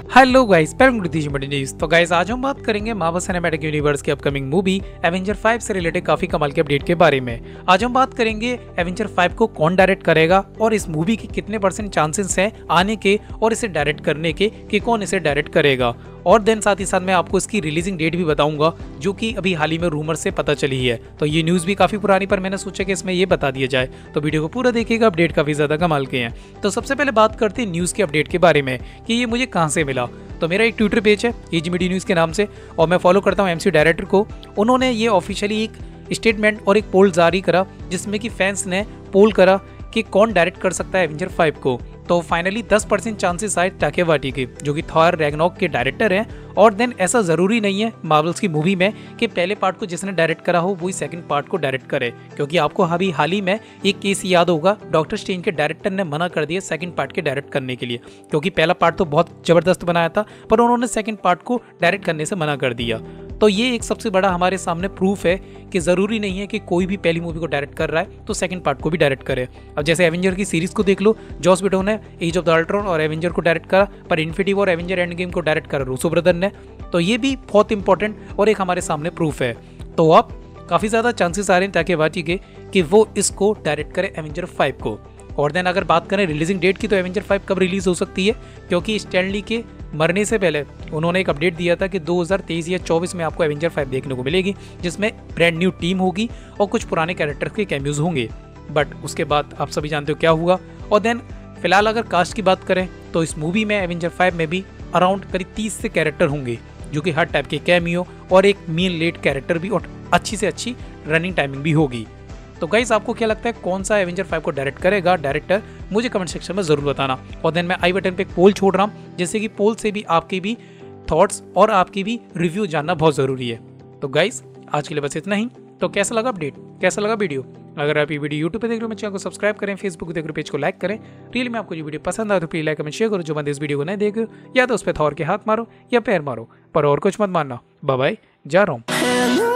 Hello guys, welcome to दीजिए news. तो guys आज हम बात करेंगे मार्वल सिनेमैटिक यूनिवर्स की अपकमिंग मूवी एवेंजर 5 से रिलेटेड काफी कमाल के अपडेट के बारे में। आज हम बात करेंगे एवेंजर 5 को कौन डायरेक्ट करेगा और इस मूवी के कितने % चांसेस हैं आने के और इसे डायरेक्ट करने के कि कौन इसे डायरेक्ट करेगा। और देन साथ ही साथ मैं आपको इसकी रिलीजिंग डेट भी बताऊंगा जो कि अभी हाल ही में रूमर से पता चली है। तो ये न्यूज़ भी काफी पुरानी पर मैंने सोचा कि इसमें ये बता दिया जाए, तो वीडियो को पूरा देखिएगा। अपडेट काफी ज्यादा कमाल के हैं। तो सबसे पहले बात करते हैं न्यूज़ के अपडेट के बारे में कि ये मुझे कहाँ से मिला। तो मेरा एक ट्विटर पेज है एजी मीडिया न्यूज़ के नाम से और मैं फॉलो करता हूँ एमसी डायरेक्टर को। उन्होंने ये ऑफिशियली एक स्टेटमेंट और एक पोल जारी करा जिसमें कि फैंस ने पोल करा कि कौन डायरेक्ट कर सकता है एवेंजर 5 को। तो फाइनली 10% चांसेस आए टाके वाटी के, जो कि थॉर रैग्नारोक के डायरेक्टर हैं। और देन ऐसा जरूरी नहीं है मार्वल्स की मूवी में कि पहले पार्ट को जिसने डायरेक्ट करा हो वही सेकंड पार्ट को डायरेक्ट करे, क्योंकि आपको अभी हाल ही में एक केस याद होगा, डॉक्टर स्ट्रेंज के डायरेक्टर ने मना कर दिया सेकंड पार्ट के डायरेक्ट करने के लिए, क्योंकि पहला पार्ट तो बहुत जबरदस्त बनाया था पर उन्होंने सेकंड पार्ट को डायरेक्ट करने से मना कर दिया। तो ये एक सबसे बड़ा हमारे सामने प्रूफ है कि जरूरी नहीं है कि कोई भी पहली मूवी को डायरेक्ट कर रहा है तो सेकंड पार्ट को भी डायरेक्ट करे। अब जैसे एवेंजर की सीरीज को देख लो, जॉस विडोन ने एज ऑफ द अल्ट्रॉन और एवेंजर को डायरेक्ट करा, पर इन्फिनिटी वॉर और एवेंजर एंड गेम को डायरेक्ट करा रूसो ब्रदर ने। तो ये भी बहुत इंपॉर्टेंट और एक हमारे सामने प्रूफ है। तो अब काफी ज्यादा चांसेस आ रहे हैं ताकि वाची के कि वो इसको डायरेक्ट करे एवेंजर 5 को। और देन अगर बात करें रिलीजिंग डेट की, तो एवेंजर 5 कब रिलीज हो सकती है, क्योंकि स्टैन ली के मरने से पहले उन्होंने एक अपडेट दिया था कि 2023 या 24 में आपको एवेंजर 5 देखने को मिलेगी, जिसमें ब्रांड न्यू टीम होगी और कुछ पुराने कैरेक्टर्स के कैमियोज होंगे। बट उसके बाद आप सभी जानते हो क्या हुआ। और देन फिलहाल अगर कास्ट की बात करें तो इस मूवी में एवेंजर 5 में भी अराउंड करीब 30 से कैरेक्टर होंगे, जो कि हर टाइप के कैमियो और एक मेन लीड कैरेक्टर भी और अच्छी से अच्छी रनिंग टाइमिंग भी होगी। तो गाइस आपको क्या लगता है कौन सा एवेंजर 5 को डायरेक्ट करेगा डायरेक्टर, मुझे कमेंट सेक्शन में जरूर बताना। और देन मैं आई बटन पे एक पोल छोड़ रहा हूँ, जैसे कि पोल से भी आपके भी थॉट्स और आपकी भी रिव्यू जानना बहुत जरूरी है। तो गाइस आज के लिए बस इतना ही। तो कैसा लगा अपडेट, कैसा लगा वीडियो? अगर आप ये वीडियो यूट्यूब पे देख रहे हो, मेरे चैनल को सब्सक्राइब करें, फेसबुक देख रहे हो पेज को लाइक करें। रियली में आपको जो वीडियो पसंद आए तो प्लीज लाइक कमेंट शेयर करो। जो बंदे इस वीडियो को नहीं देख रहे हो या तो उस पर थॉर के हाथ मारो या पैर मारो, पर और कुछ मत मानना। बाय बाय, जा रहा हूँ।